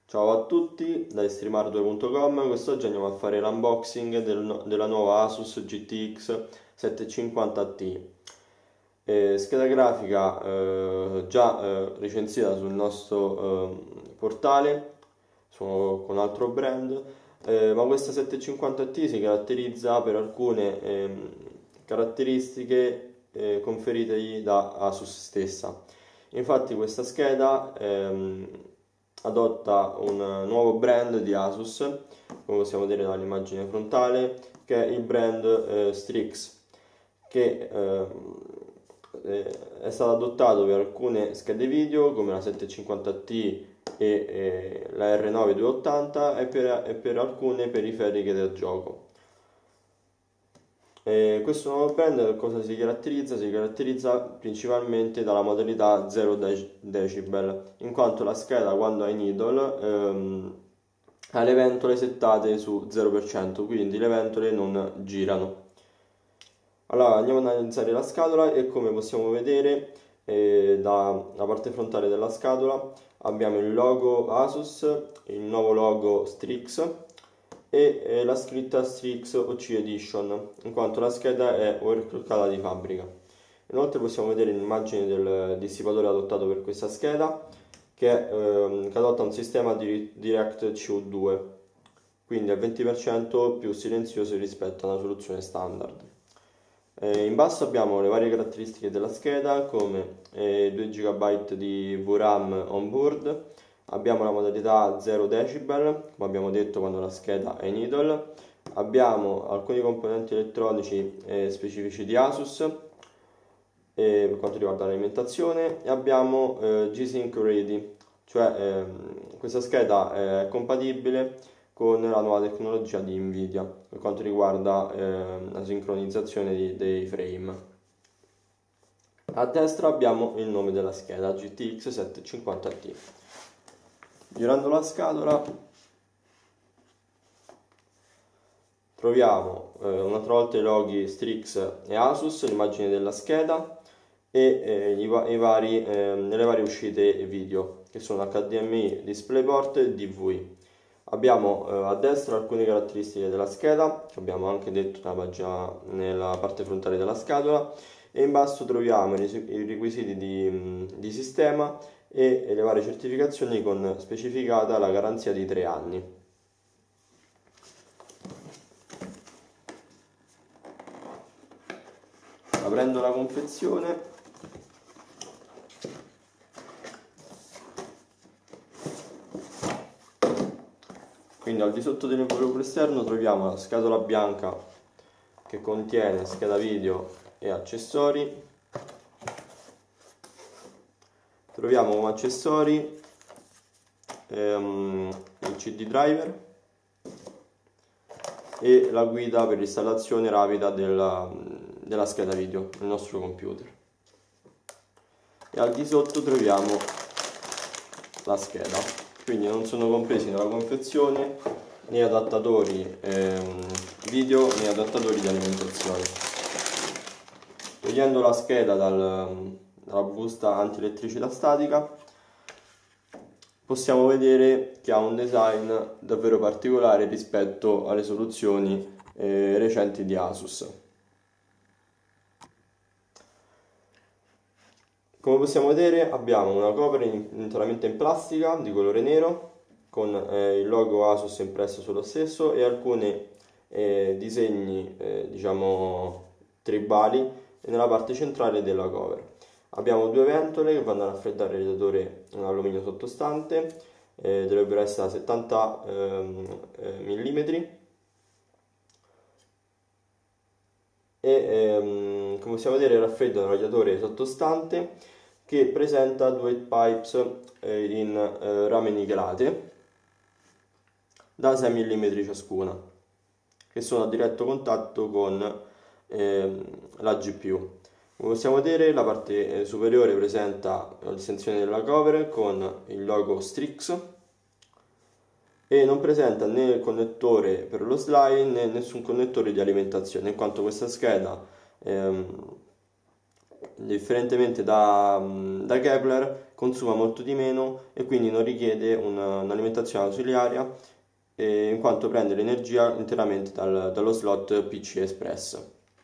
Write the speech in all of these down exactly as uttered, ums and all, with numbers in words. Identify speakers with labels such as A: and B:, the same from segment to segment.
A: Ciao a tutti da streamar due punto com. Quest'oggi andiamo a fare l'unboxing del- della nuova Asus G T X settecentocinquanta Ti. Eh, scheda grafica eh, già eh, recensita sul nostro eh, portale su- con altro brand, eh, ma questa settecentocinquanta Ti si caratterizza per alcune ehm, caratteristiche eh, conferitegli da Asus stessa. Infatti questa scheda ehm, adotta un nuovo brand di Asus, come possiamo vedere dall'immagine frontale, che è il brand eh, Strix, che ehm, eh, è stato adottato per alcune schede video come la settecentocinquanta Ti e eh, la R nove duecentottanta e per, e per alcune periferiche da gioco. E questo nuovo brand cosa si caratterizza? Si caratterizza principalmente dalla modalità zero decibel, in quanto la scheda quando è in idle ehm, ha le ventole settate su zero per cento, quindi le ventole non girano. Allora andiamo ad analizzare la scatola e come possiamo vedere eh, dalla parte frontale della scatola abbiamo il logo Asus, il nuovo logo Strix e eh, la scritta Strix O C Edition, in quanto la scheda è overclockata di fabbrica. Inoltre possiamo vedere l'immagine del dissipatore adottato per questa scheda che, ehm, che adotta un sistema di Direct C O due, quindi al venti per cento più silenzioso rispetto a una soluzione standard. Eh, in basso abbiamo le varie caratteristiche della scheda come eh, due giga di V RAM on board, abbiamo la modalità zero decibel, come abbiamo detto quando la scheda è in idle, abbiamo alcuni componenti elettronici eh, specifici di Asus eh, per quanto riguarda l'alimentazione e abbiamo eh, G-Sync Ready, cioè ehm, questa scheda è compatibile con la nuova tecnologia di Nvidia per quanto riguarda eh, la sincronizzazione di- dei frame. A destra abbiamo il nome della scheda G T X settecentocinquanta Ti. Girando la scatola troviamo eh, un'altra volta i loghi Strix e Asus, l'immagine della scheda e eh, i, va- i vari, eh, le varie uscite video che sono H D M I, DisplayPort e D V I. Abbiamo eh, a destra alcune caratteristiche della scheda, che abbiamo anche detto nella, pagina, nella parte frontale della scatola, e in basso troviamo i ris- i requisiti di, di sistema e, e le varie certificazioni con specificata la garanzia di tre anni. Aprendo la confezione quindi al di sotto dell'involucro esterno troviamo la scatola bianca che contiene scheda video e accessori. Troviamo come accessori ehm, il C D driver e la guida per l'installazione rapida della, della scheda video nel nostro computer. E al di sotto troviamo la scheda, quindi non sono compresi nella confezione né adattatori ehm, video né adattatori di alimentazione. Togliendo la scheda dal, dalla busta antielettricità statica possiamo vedere che ha un design davvero particolare rispetto alle soluzioni eh, recenti di Asus. Come possiamo vedere abbiamo una cover interamente in plastica di colore nero con eh, il logo Asus impresso sullo stesso e alcuni eh, disegni eh, diciamo tribali nella parte centrale della cover. Abbiamo due ventole che vanno a raffreddare il radiatore in alluminio sottostante, eh, dovrebbero essere da settanta millimetri e ehm, come possiamo vedere raffreddano il radiatore sottostante che presenta due pipes eh, in eh, rame nichelate da sei millimetri ciascuna che sono a diretto contatto con ehm, la G P U. Come possiamo vedere la parte superiore presenta l'estensione della cover con il logo Strix e non presenta né il connettore per lo slide né nessun connettore di alimentazione, in quanto questa scheda ehm, differentemente da, da Kepler, consuma molto di meno e quindi non richiede un- un'alimentazione ausiliaria, eh, in quanto prende l'energia interamente dal- dallo slot P C Express.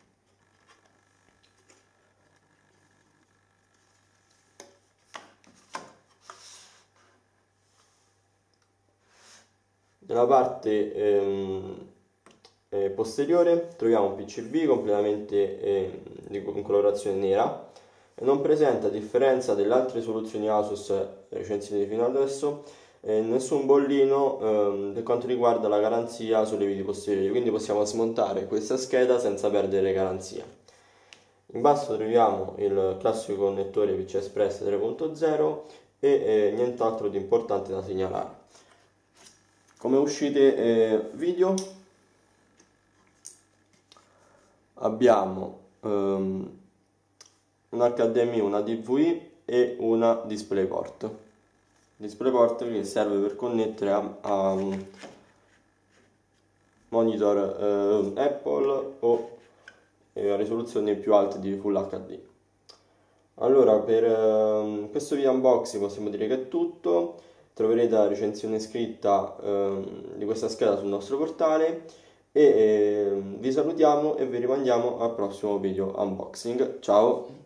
A: Nella parte ehm, eh, posteriore troviamo un P C B completamente eh, di- in colorazione nera e non presenta, a differenza delle altre soluzioni Asus recensite fino adesso, eh, nessun bollino ehm, per quanto riguarda la garanzia sulle viti posteriori, quindi possiamo smontare questa scheda senza perdere garanzia. In basso troviamo il classico connettore P C Express tre punto zero e eh, nient'altro di importante da segnalare. Come uscite eh, video abbiamo ehm, un H D M I, una D V I e una DisplayPort. DisplayPort che serve per connettere a, a un monitor eh, Apple o eh, a risoluzioni più alte di Full H D. Allora, per ehm, questo video unboxing possiamo dire che è tutto. Troverete la recensione scritta ehm, di questa scheda sul nostro portale e ehm, vi salutiamo e vi rimandiamo al prossimo video unboxing. Ciao!